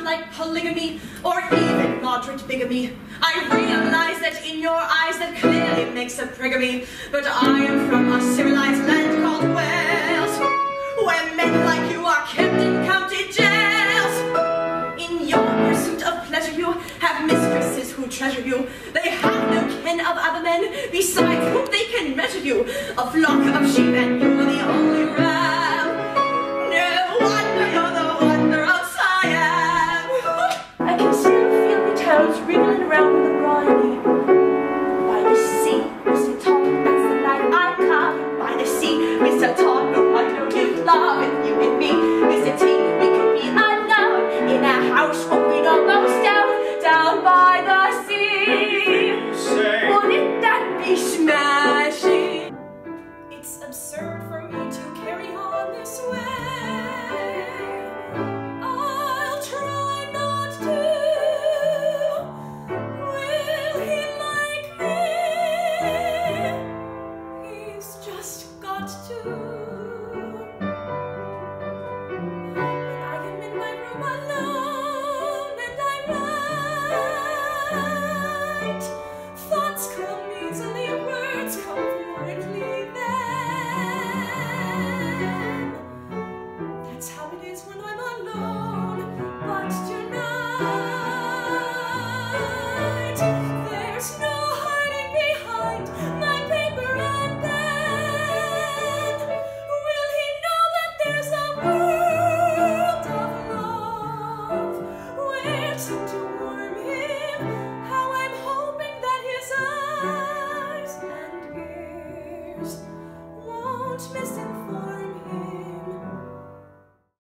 like polygamy or even moderate bigamy. I realize that in your eyes that clearly makes a prig of me, but I am from a civilized land called Wales, where men like you are kept in county jails. In your pursuit of pleasure you have mistresses who treasure you. They have no ken of other men, besides whom they can measure you. A flock of sheep and you are the only ram. No wonder you're the wonder of Siam. I can still feel the towns wriggling around the briny. By the sea, Mr. Todd, that's the life I caught. By the sea, Mr. Todd, no wonder you love it, you and me. Mr. T, we could be alone in a house open almost down by the sea. Wouldn't that be smashing? It's absurd for me to carry on this way. I'll try not to. Will he like me? He's just got to. How I'm hoping that his eyes and ears